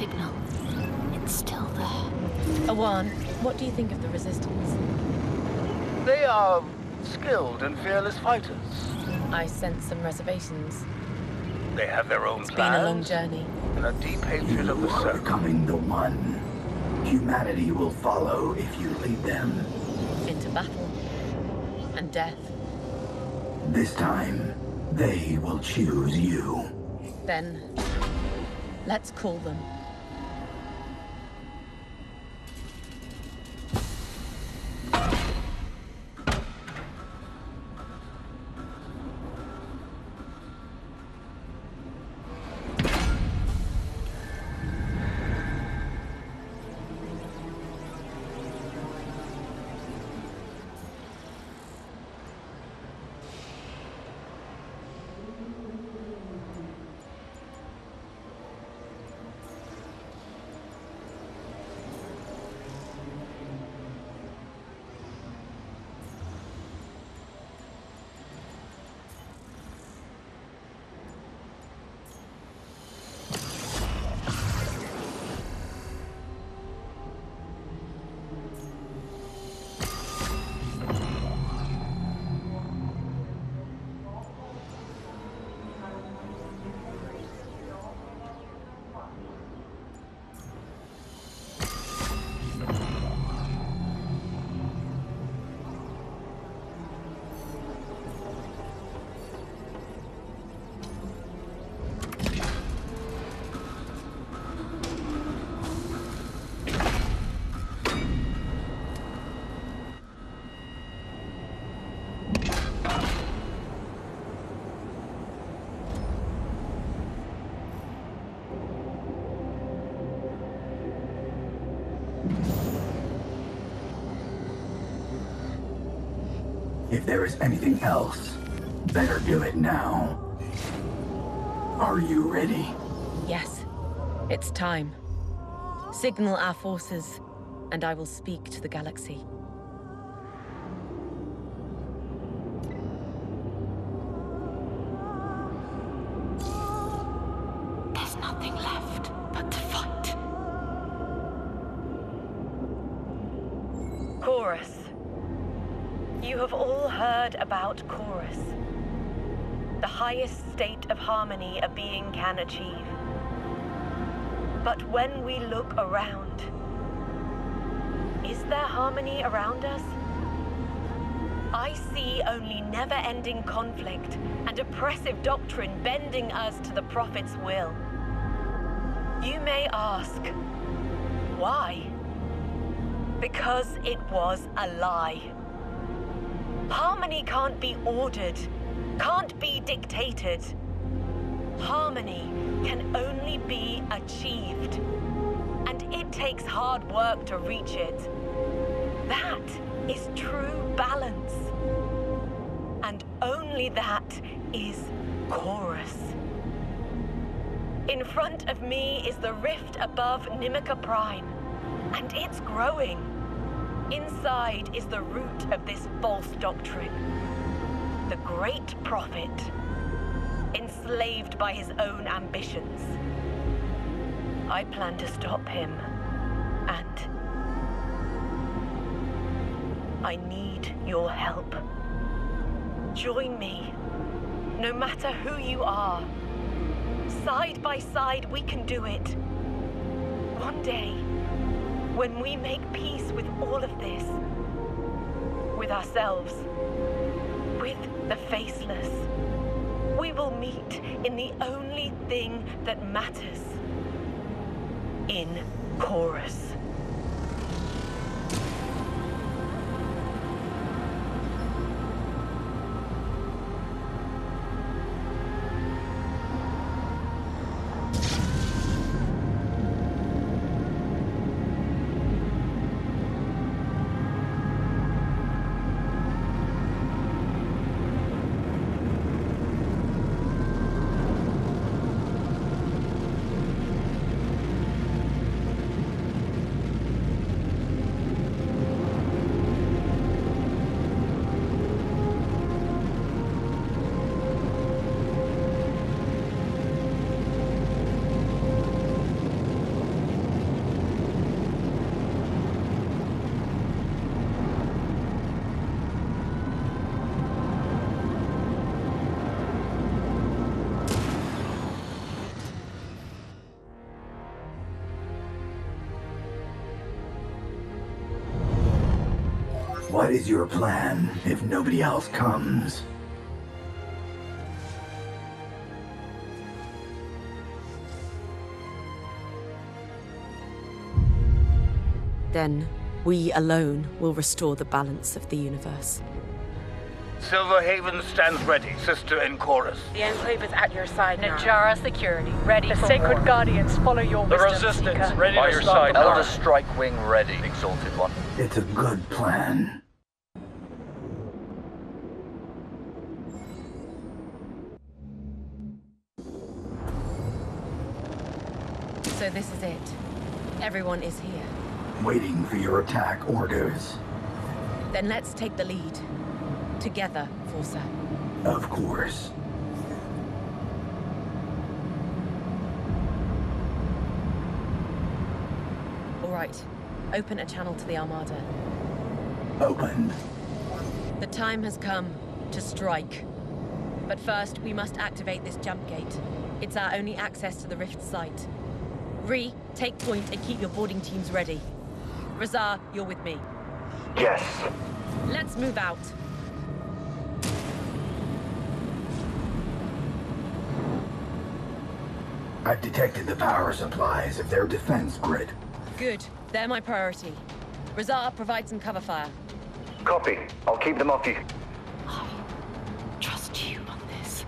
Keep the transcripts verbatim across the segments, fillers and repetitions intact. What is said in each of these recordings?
signal. It's still there. Awan, what do you think of the Resistance? They are skilled and fearless fighters. I sense some reservations. They have their own It's plans. been a long journey. And a deep hatred You of the are Circle. becoming the one. Humanity will follow if you lead them. Into battle. And death. This time, they will choose you. Then, let's call them. If there is anything else, better do it now. Are you ready? Yes. It's time. Signal our forces, and I will speak to the galaxy. There's nothing left but to fight. Chorus. You have all heard about Chorus. The highest state of harmony a being can achieve. But when we look around, is there harmony around us? I see only never-ending conflict and oppressive doctrine bending us to the Prophet's will. You may ask, why? Because it was a lie. Harmony can't be ordered, can't be dictated. Harmony can only be achieved, and it takes hard work to reach it. That is true balance. And only that is Chorus. In front of me is the rift above Nimica Prime, and it's growing. Inside is the root of this false doctrine. The great prophet, enslaved by his own ambitions. I plan to stop him, and I need your help. Join me, no matter who you are. Side by side, we can do it. One day, when we make peace with all of this, with ourselves, with the faceless, we will meet in the only thing that matters, in Chorus. What is your plan if nobody else comes? Then we alone will restore the balance of the universe. Silverhaven stands ready, sister in chorus. The Enclave is at your side, Nara. Najara security, ready The for Sacred war. Guardians follow your The wisdom, Resistance, Seeker. ready By to your stop side, the Elder war. Strike Wing ready, Exalted One. It's a good plan. So this is it. Everyone is here. Waiting for your attack orders. Then let's take the lead. Together, Forza. Of course. All right. Open a channel to the Armada. Opened. The time has come to strike. But first, we must activate this jump gate. It's our only access to the Rift site. Ree, take point and keep your boarding teams ready. Razar, you're with me. Yes. Let's move out. I've detected the power supplies of their defense grid. Good. They're my priority. Razar, provide some cover fire. Copy. I'll keep them off you. I trust you on this.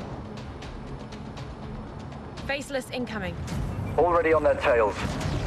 Faceless incoming. Already on their tails.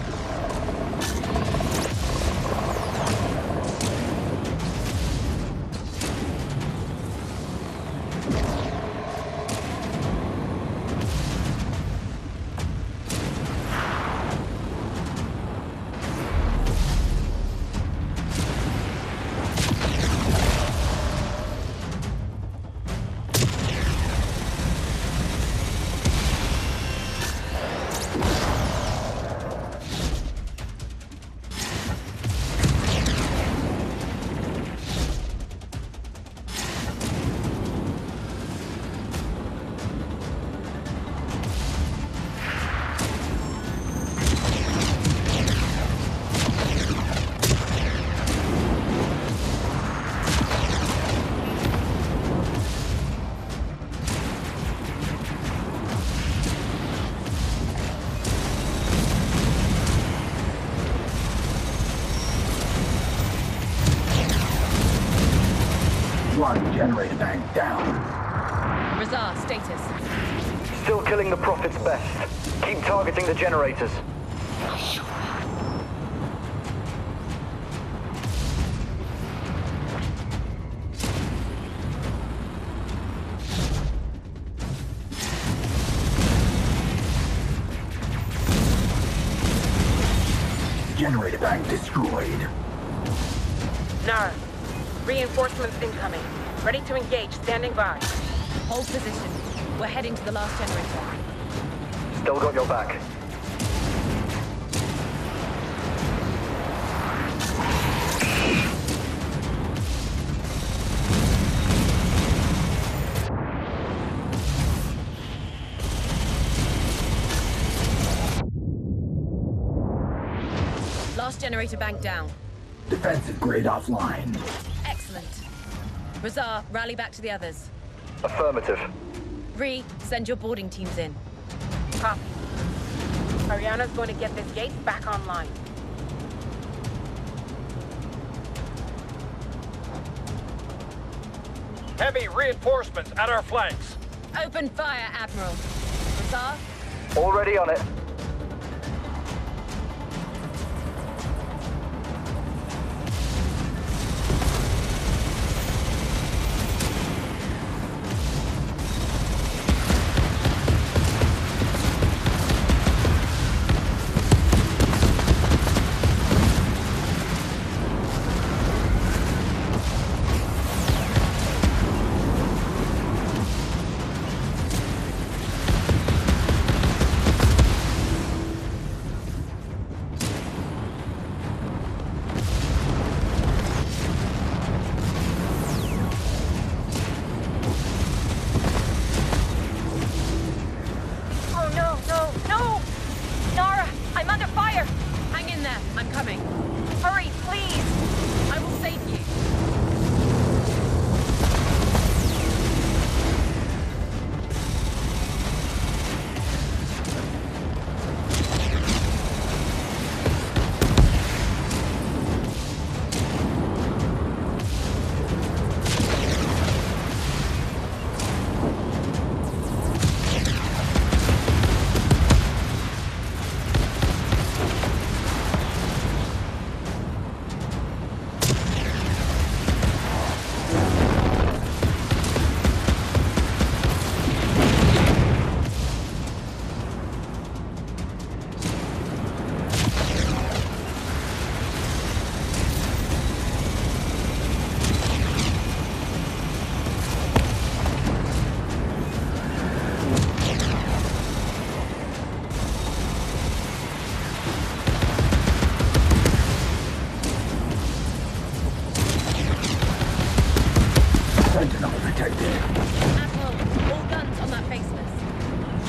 One generator bank down. Razar, status. Still killing the Prophet's best. Keep targeting the generators. I sure will. Generator bank destroyed. Nara, reinforcements incoming. Ready to engage, standing by. Hold position. We're heading to the last generator. Still got your back. Last generator bank down. Defensive grid offline. Excellent. Razar, rally back to the others. Affirmative. Ree, send your boarding teams in. Copy. Ariana's going to get this gate back online. Heavy reinforcements at our flanks. Open fire, Admiral. Razar, Already on it. Oh no, no, no! Nara, I'm under fire! hang in there. I'm coming. Hurry, please! I will save you.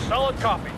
Solid copy.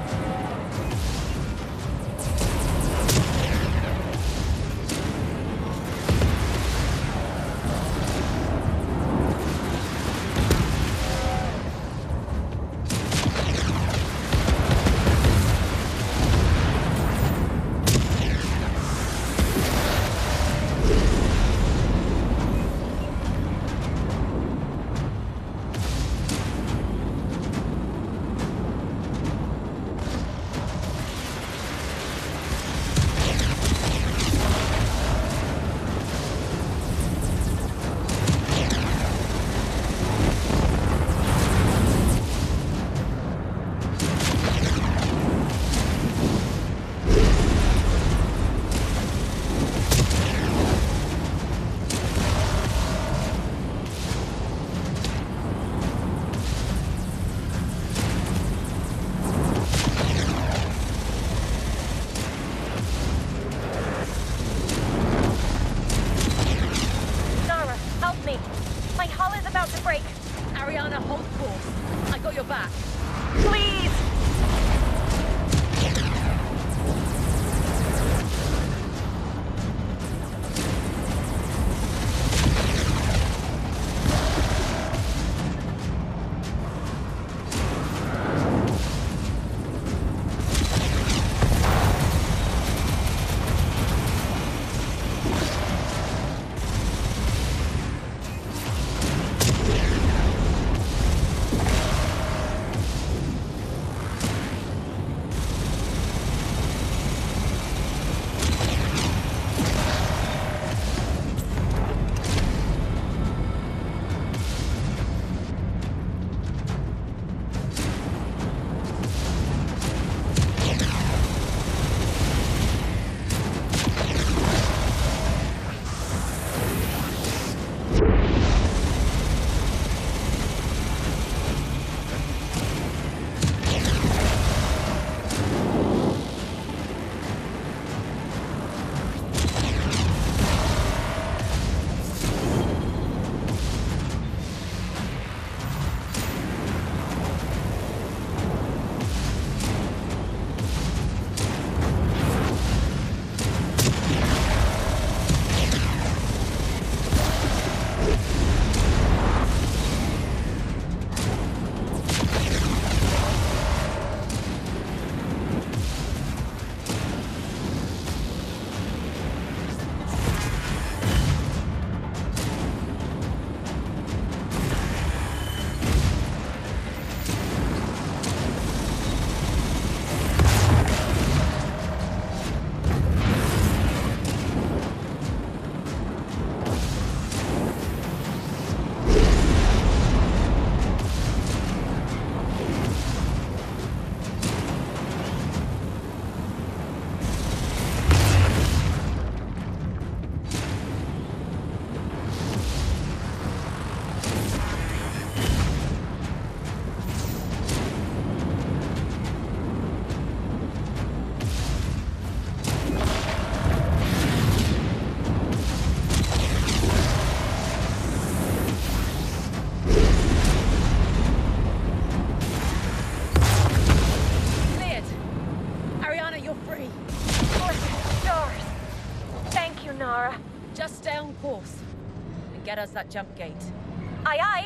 Get us that jump gate. Aye, aye.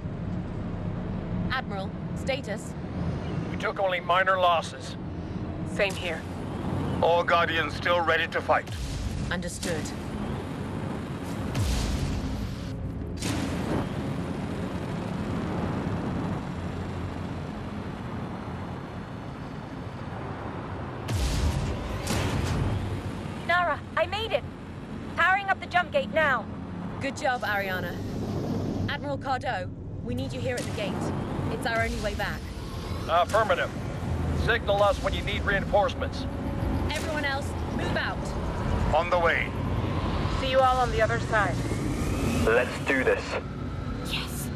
Admiral, status? We took only minor losses. Same here. All Guardians still ready to fight. Understood. Nara, I made it. Powering up the jump gate now. Good job, Ariana. Admiral Cardo, we need you here at the gate. It's our only way back. Affirmative. Signal us when you need reinforcements. Everyone else, move out. On the way. See you all on the other side. Let's do this. Yes.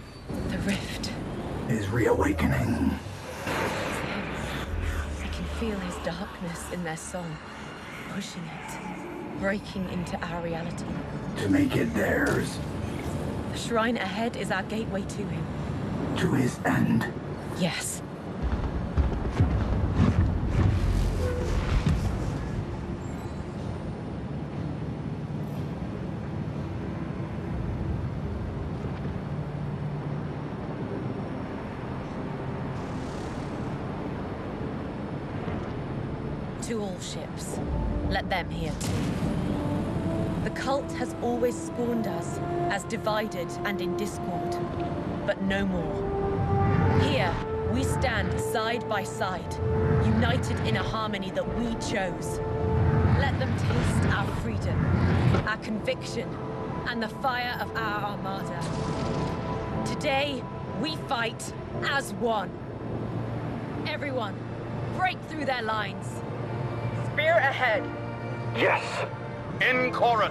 Is reawakening. I can feel feel his darkness in their song, pushing it, breaking into our reality. To make it theirs. The shrine ahead is our gateway to him. To his end. Yes. To all ships. Let them hear too. The cult has always spawned us as divided and in discord, but no more. Here, we stand side by side, united in a harmony that we chose. Let them taste our freedom, our conviction, and the fire of our Armada. Today, we fight as one. Everyone, break through their lines. Spear ahead. Yes. In chorus.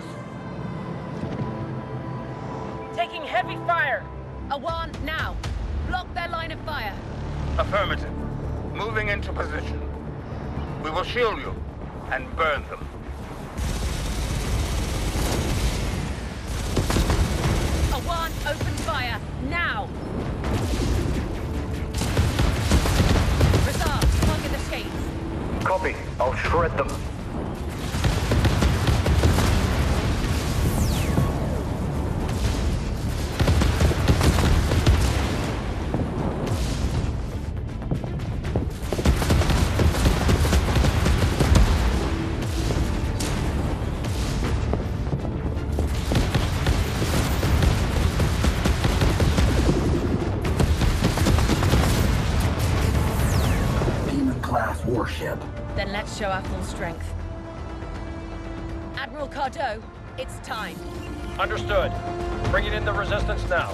Taking heavy fire. Awan, now! Block their line of fire! Affirmative. Moving into position. We will shield you and burn them. Awan, open fire, now! Razar, target the shades. Copy. I'll shred them. Warship. Then let's show our full strength. Admiral Cardo, it's time. Understood. Bringing in the resistance now.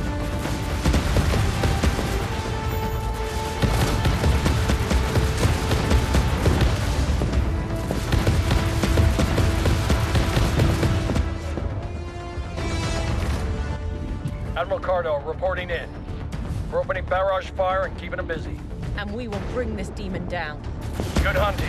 Admiral Cardo reporting in. We're opening barrage fire and keeping them busy. And we will bring this demon down. Good hunting.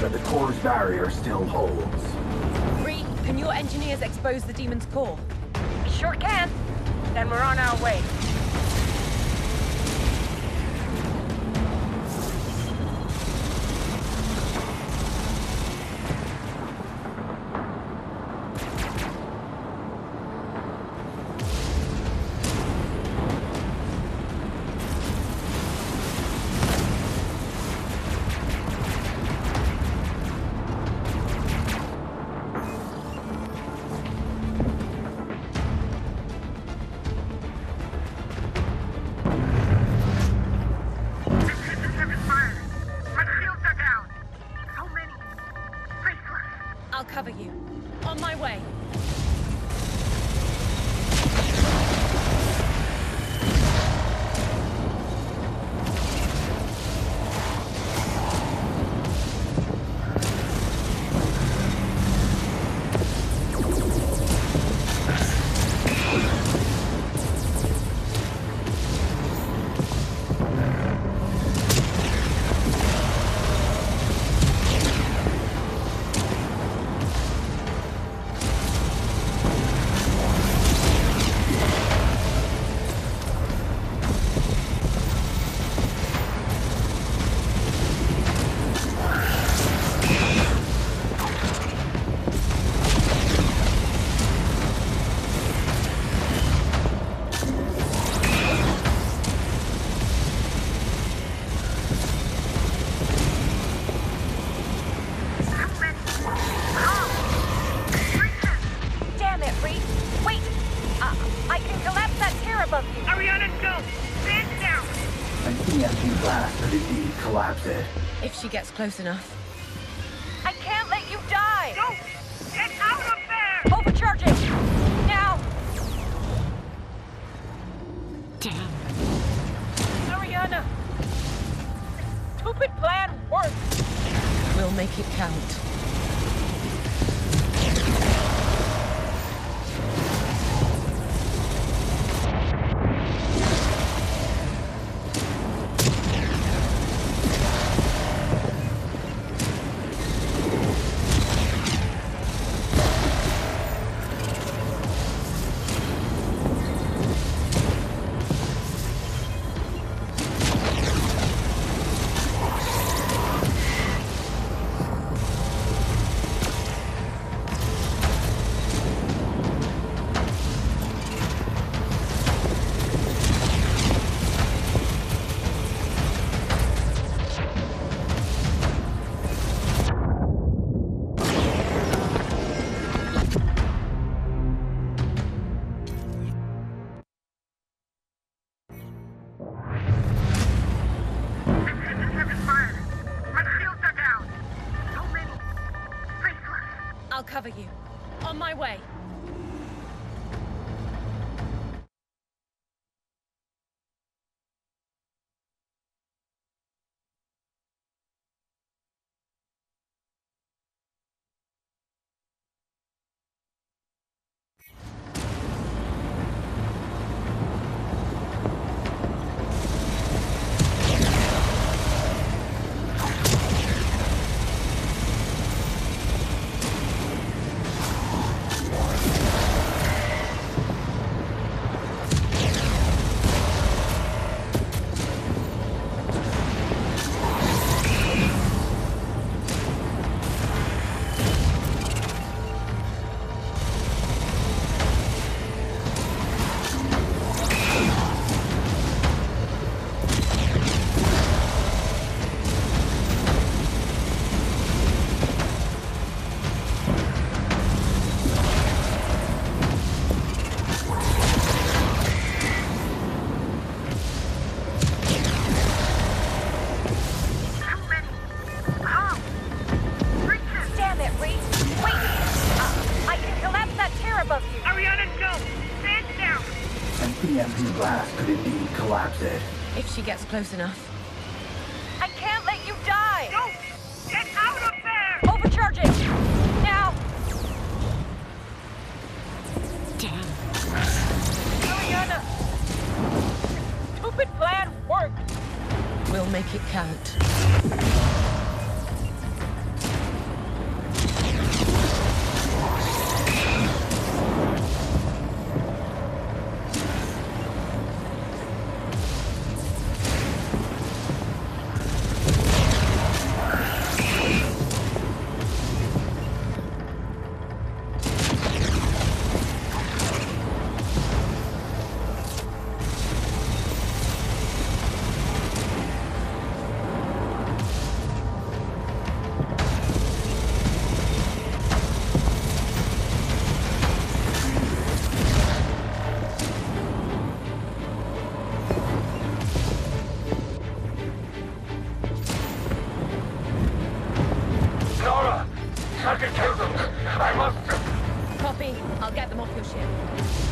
but the core's barrier still holds. Ree, can your engineers expose the demon's core? Sure can. Then we're on our way. I'll cover you. On my way. If she gets close enough. I can't let you die! Go! Get out of there! Overcharging! Now! Damn. Ariana! Stupid plan works! We'll make it count. I'll cover you. On my way. If she gets close enough. I can't let you die! Go! Get out of there! Overcharging! Now! Damn. Ariana! Stupid plan worked! We'll make it count.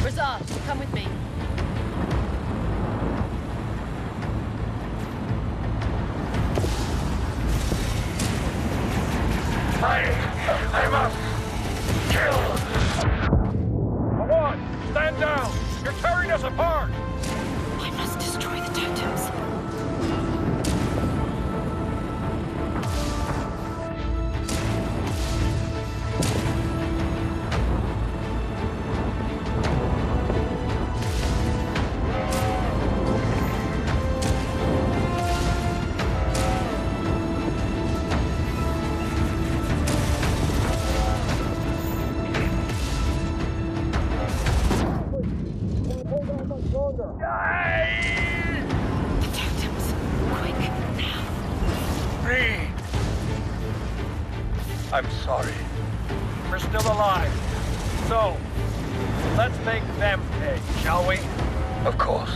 Razar, come with me. I... I must... kill... One, stand down! You're tearing us apart! I must destroy the totems. I'm sorry. We're still alive. So, let's make them pay, shall we? Of course.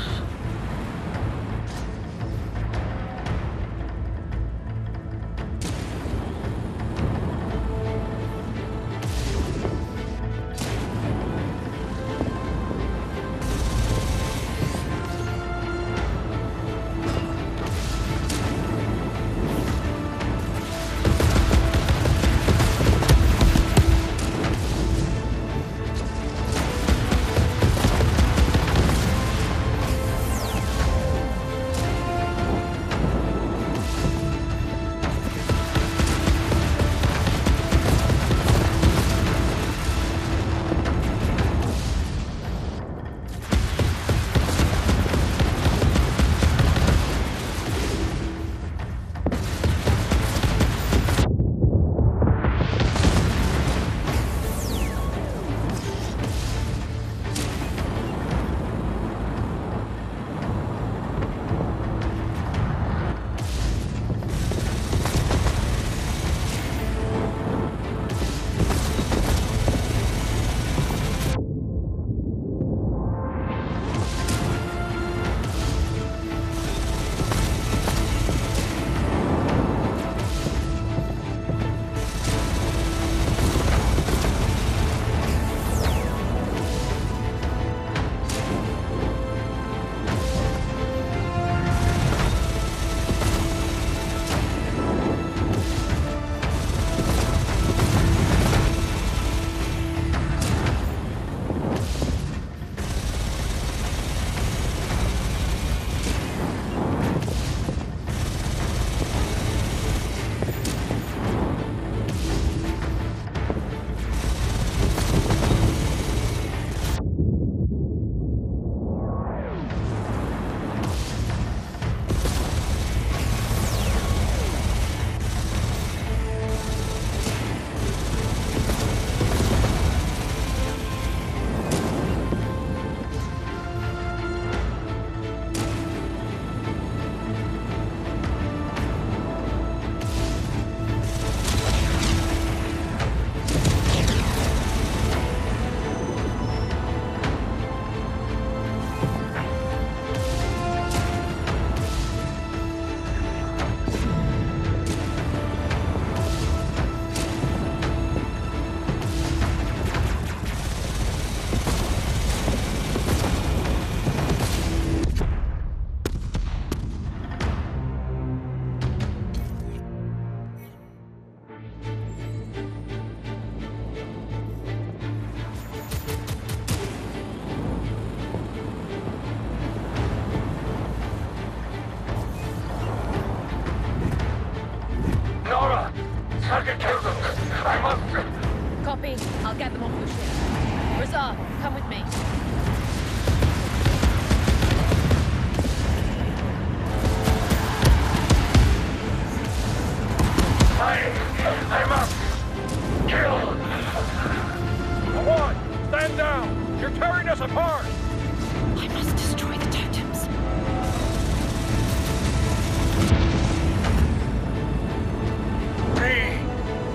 Nara! Target kill them! I must... Copy. I'll get them off your ship. Razar, come with me. I... I must... kill... One, stand down! You're tearing us apart! I must destroy the totems. Me!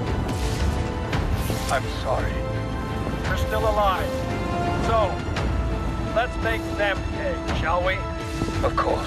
I'm sorry. We're still alive. So, let's make them pay, shall we? Of course.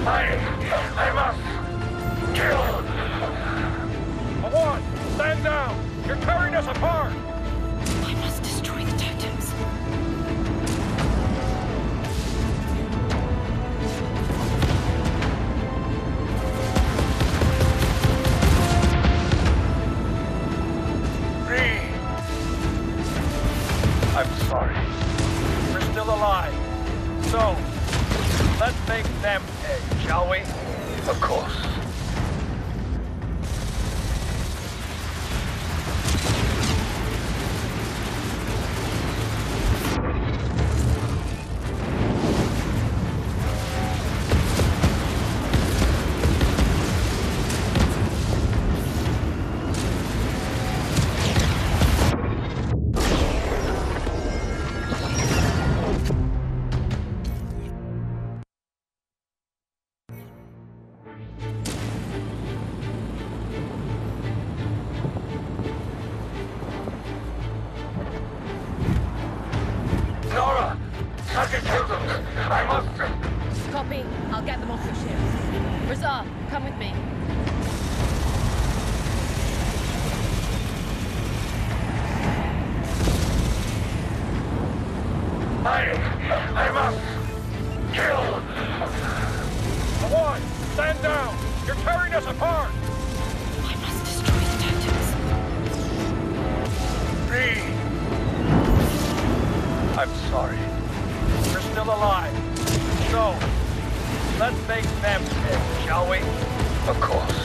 I... I must... kill... Awan, stand down! You're tearing us apart! I must destroy the totems. I'm sorry. We're still alive. So, let's make them pay, shall we? Of course. Nara! I can kill them! I must... Copy. I'll get them off your ship. Razar, come with me. I... I must... kill... Awan, stand down! You're tearing us apart! I must destroy the totems. Three... I'm sorry. We're still alive. So, let's make them pay, shall we? Of course.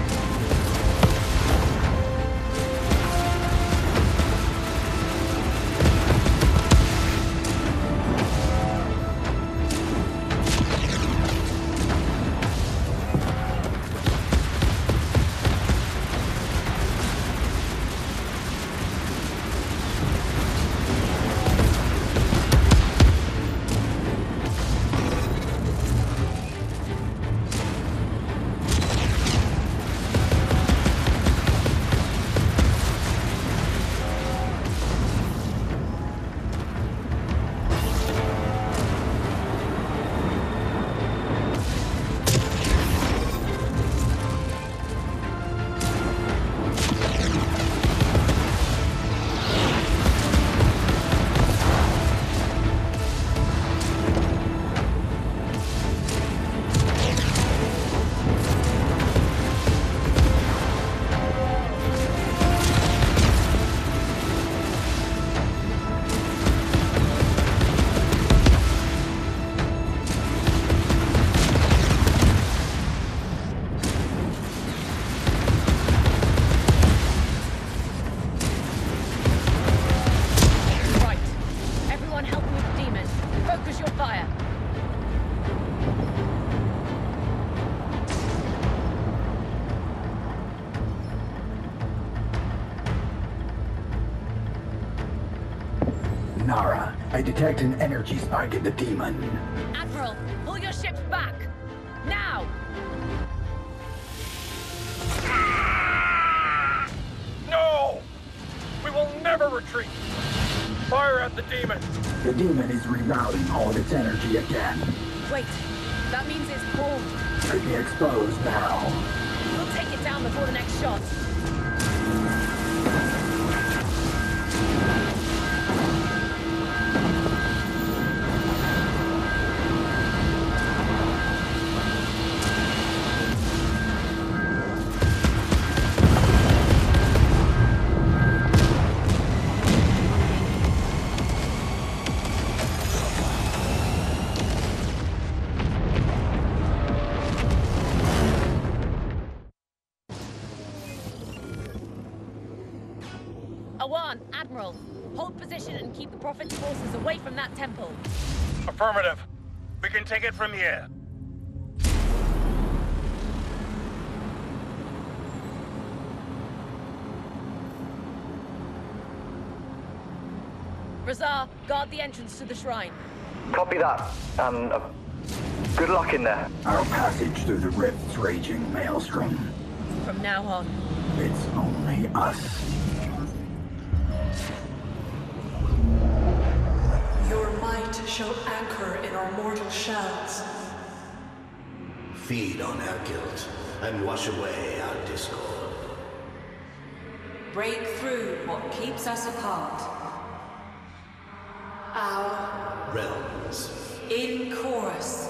Nara, I detect an energy spike in the demon. Admiral, pull your ships back! Now! No! We will never retreat! Fire at the demon! The demon is rerouting all of its energy again. Wait, that means it's formed. Could be exposed now. We'll take it down before the next shot. Awan, Admiral, hold position and keep the Prophet's forces away from that temple. Affirmative. We can take it from here. Razar, guard the entrance to the shrine. Copy that. And uh, good luck in there. Our passage through the rift's raging maelstrom. From now on. It's only us. Your might shall anchor in our mortal shells. feed on our guilt, and wash away our discord. Break through what keeps us apart. Our Realms. in chorus.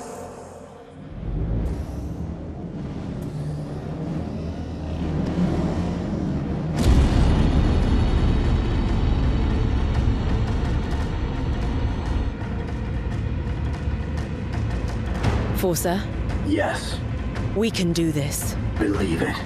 Forcer, Yes, we can do this. believe it.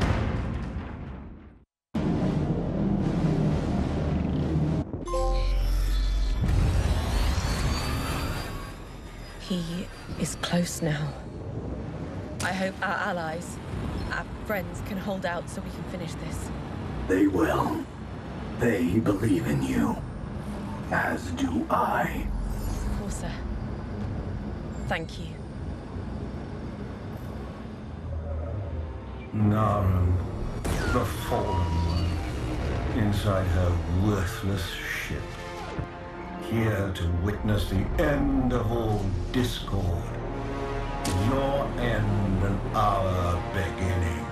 He is close now. I hope our allies, our friends, can hold out so we can finish this. They will. They believe in you. As do I. Forcer, thank you. Nara, the fallen one, inside her worthless ship. Here to witness the end of all discord. Your end and our beginning.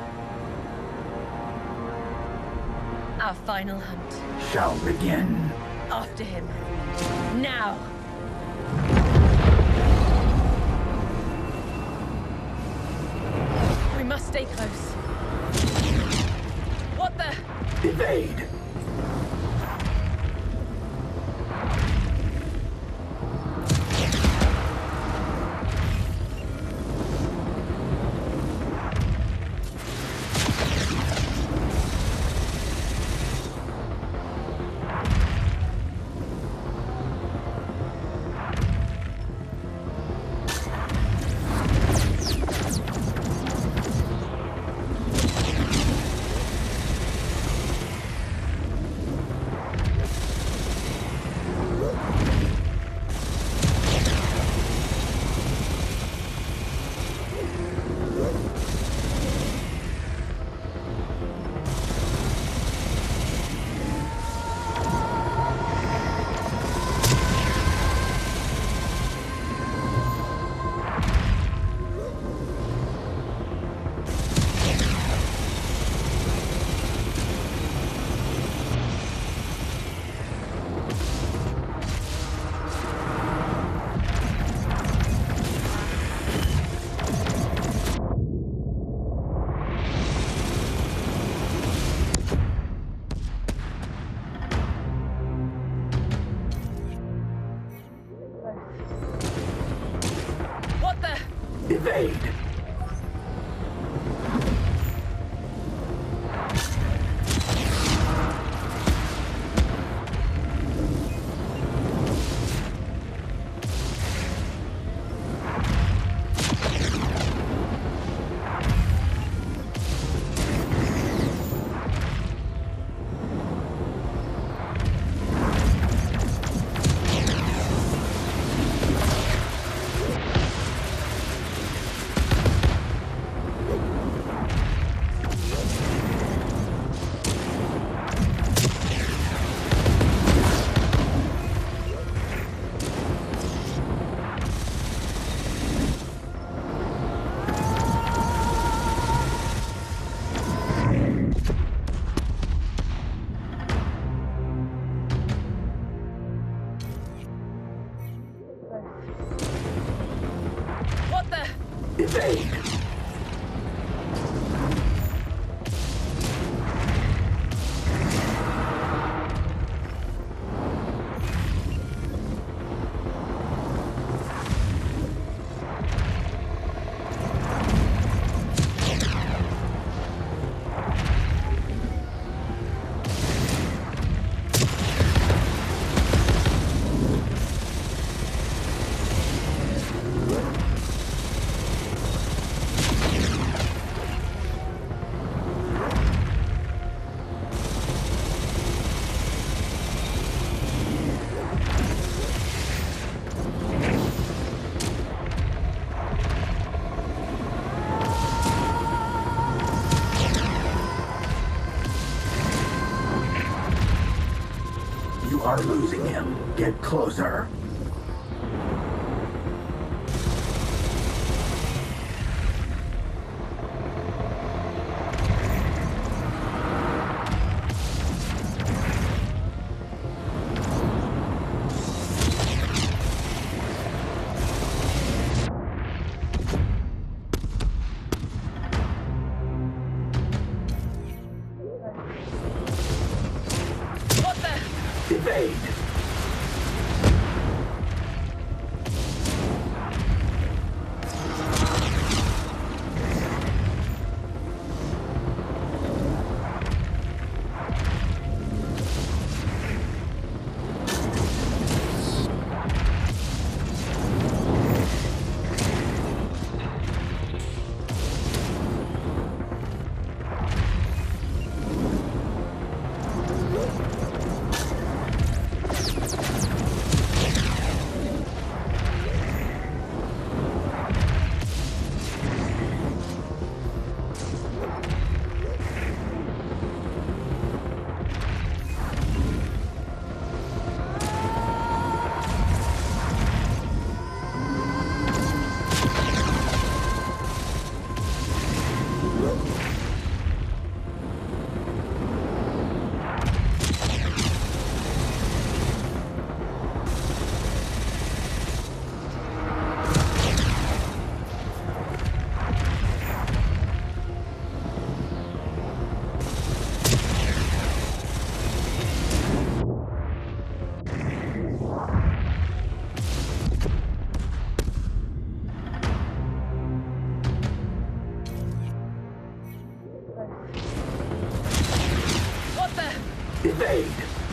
Our final hunt. Shall begin. After him. Now! We must stay close. What the? Evade. Evade. Evade! You are losing him. Get closer. Evade.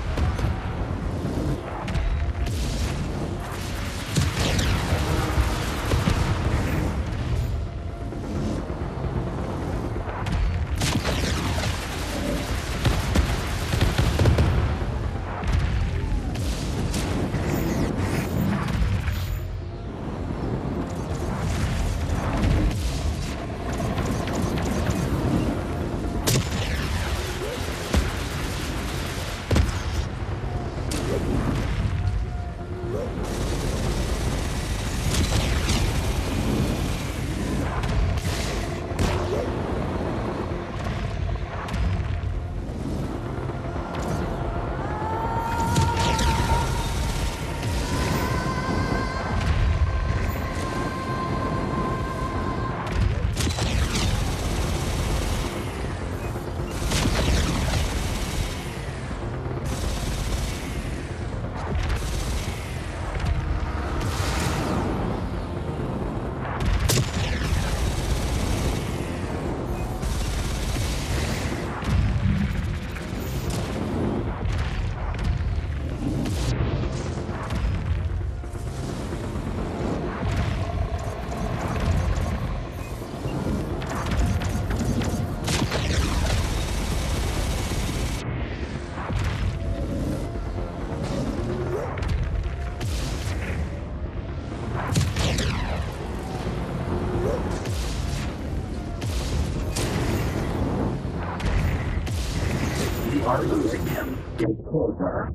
Are losing him. Get closer.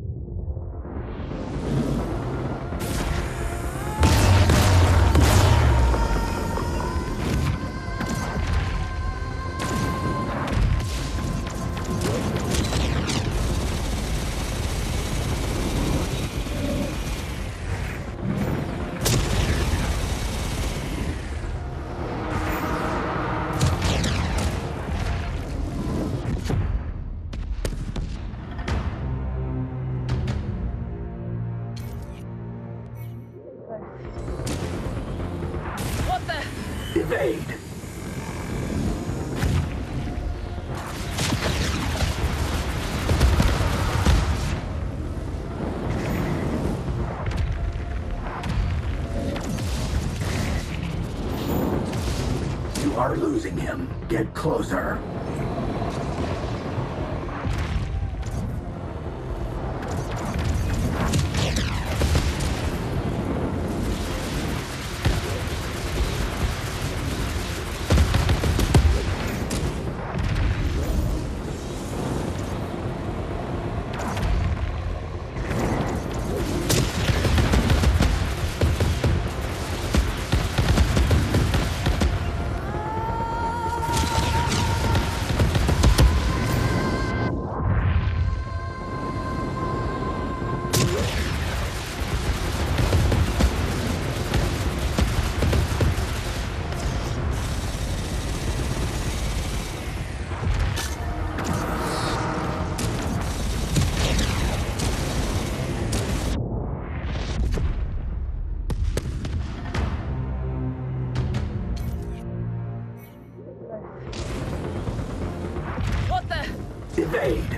Evade. You are losing him. Get closer. Evade.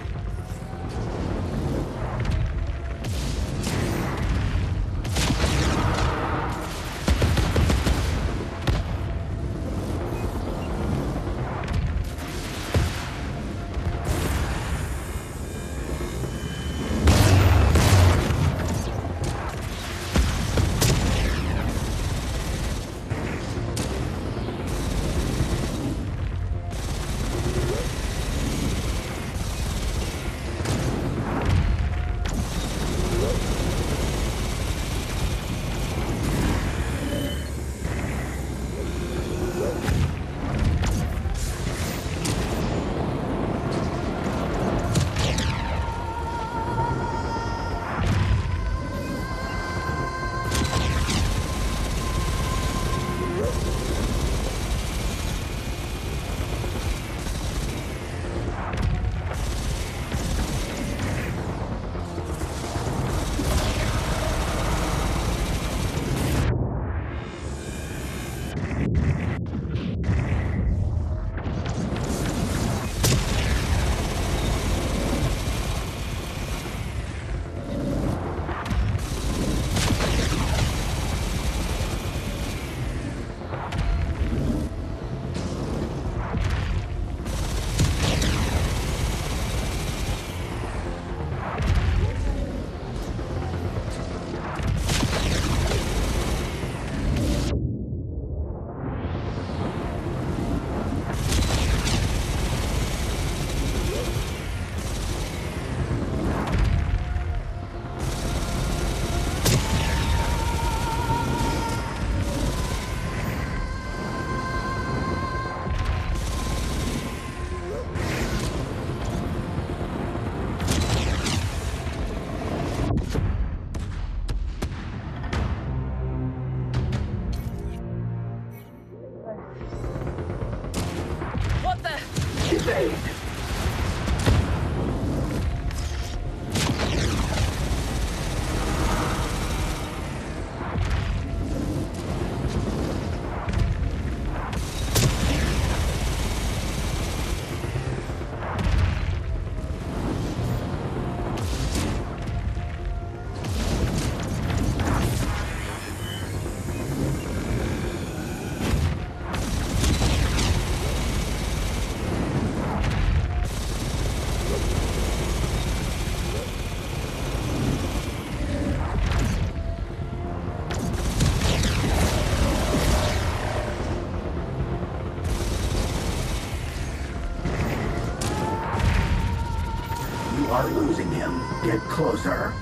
Evade! Are losing him. Get closer.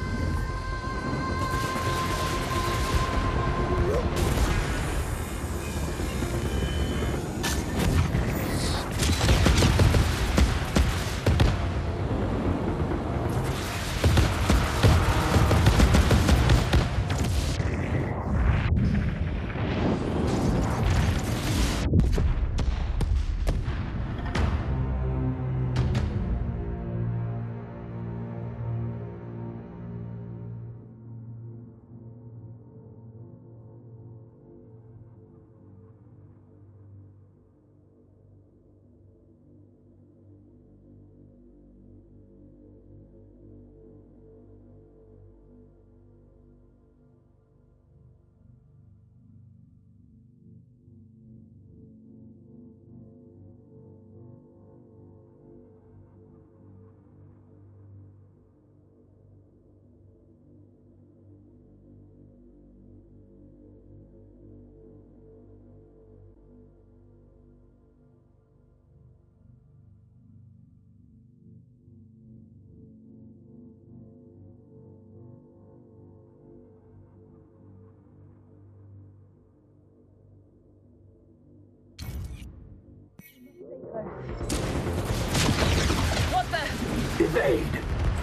What the? Evade!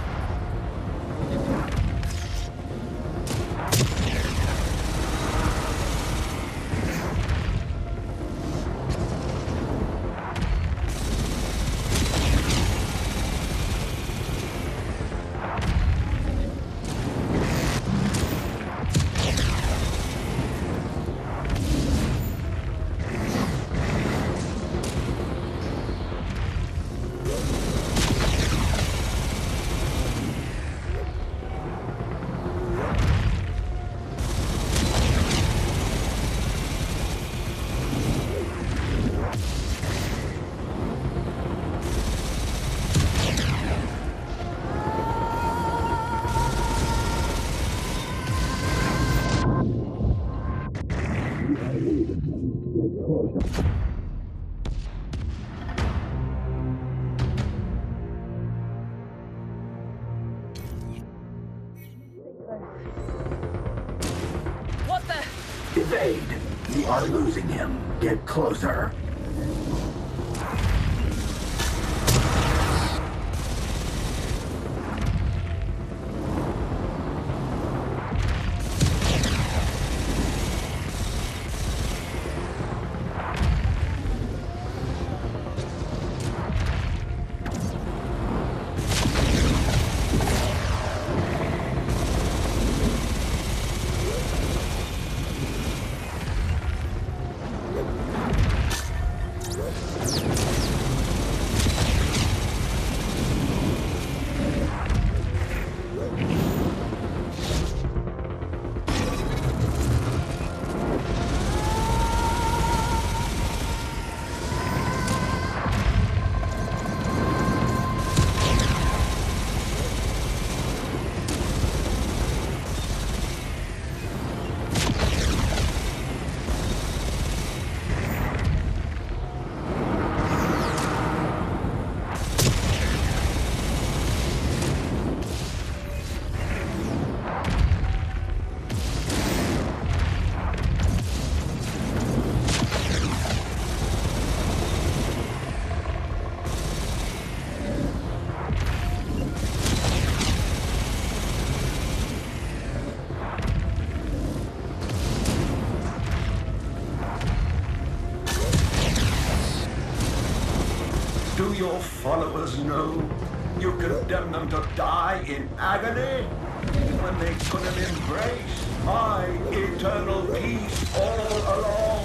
What the? Evade! You are losing him. Get closer. your followers know you condemn them to die in agony when they couldn't embrace my eternal peace all along?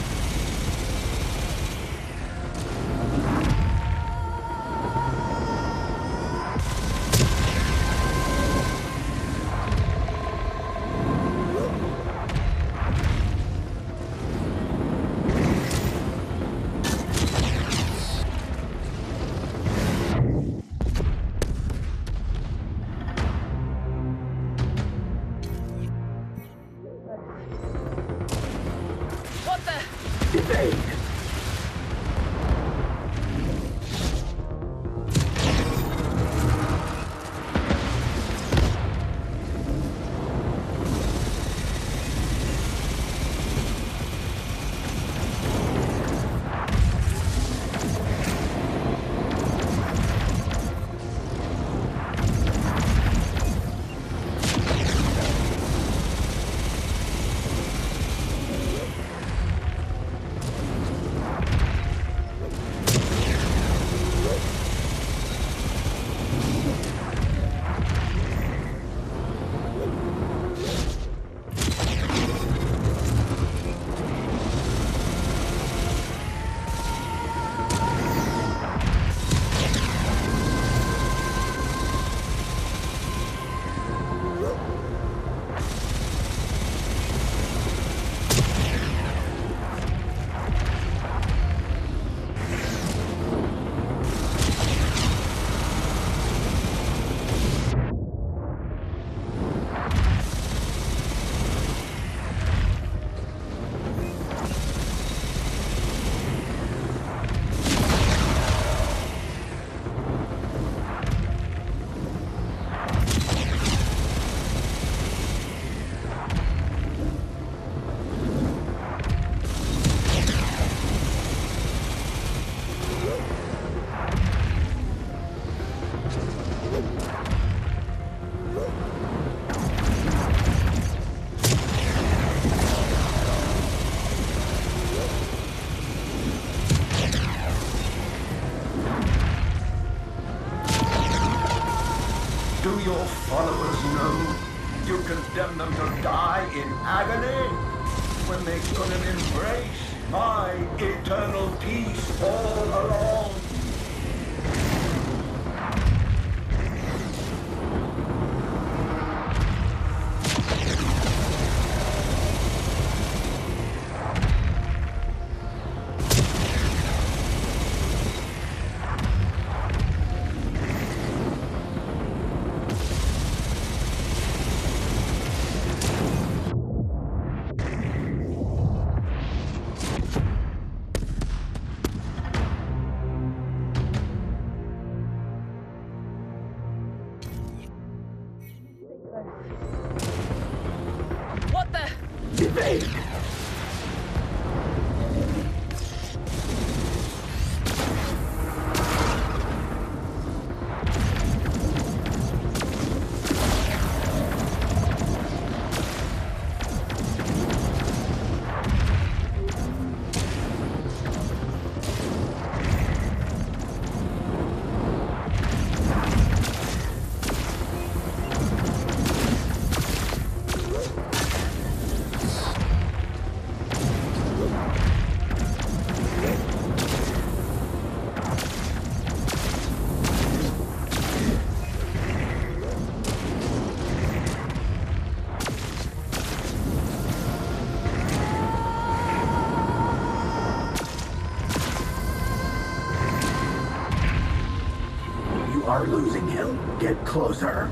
Do your followers know you condemn them to die in agony when they couldn't embrace my eternal peace all along? What the? Evade! Are losing him. Get closer.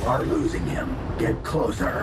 are losing him. Get closer.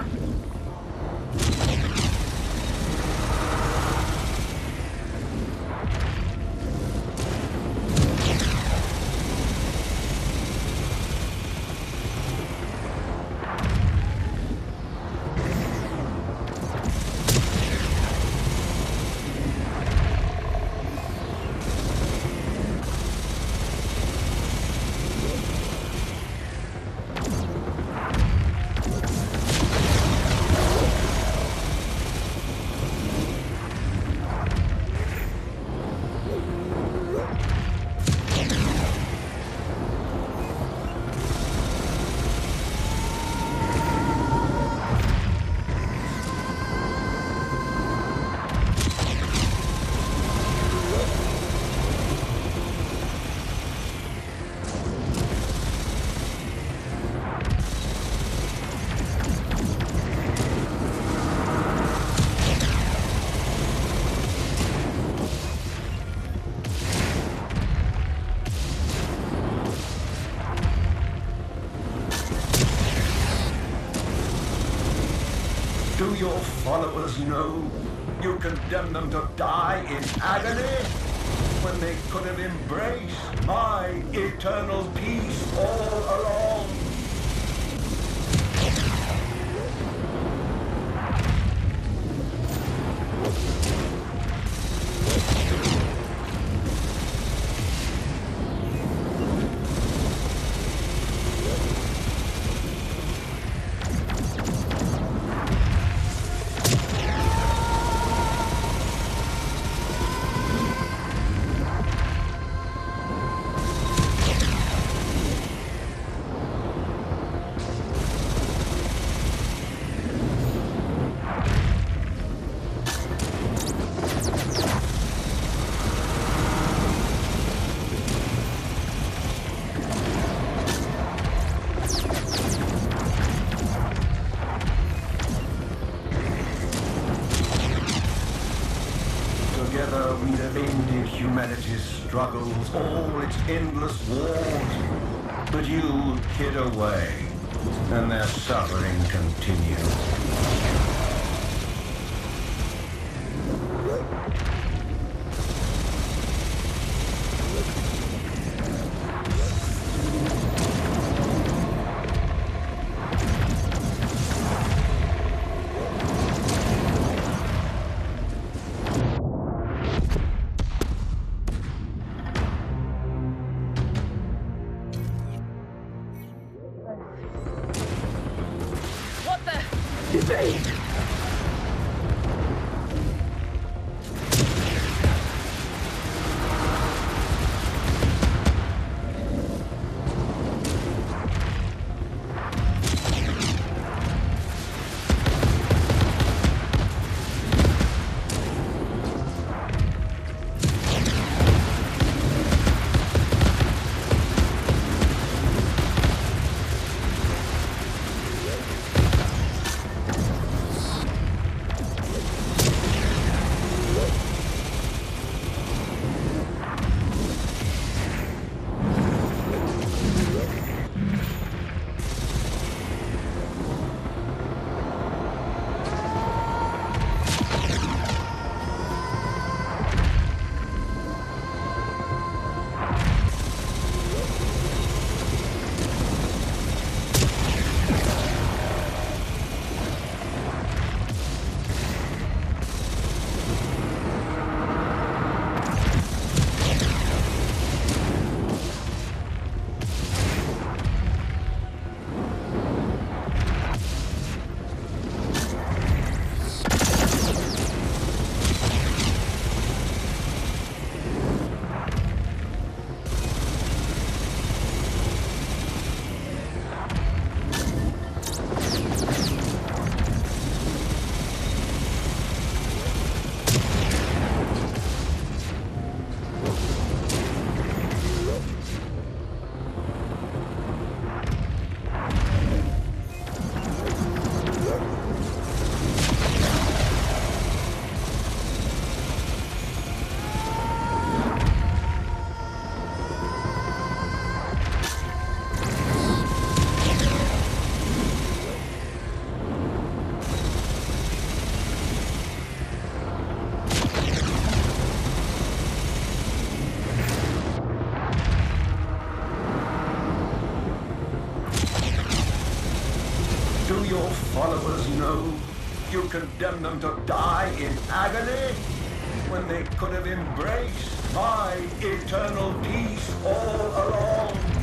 Do your followers know you condemn them to die in agony when they could have embraced my eternal peace all along? Together we'd have ended humanity's struggles, all its endless wars. But you hid away, and their suffering continues. Evade! followers know you condemn them to die in agony when they could have embraced my eternal peace all along?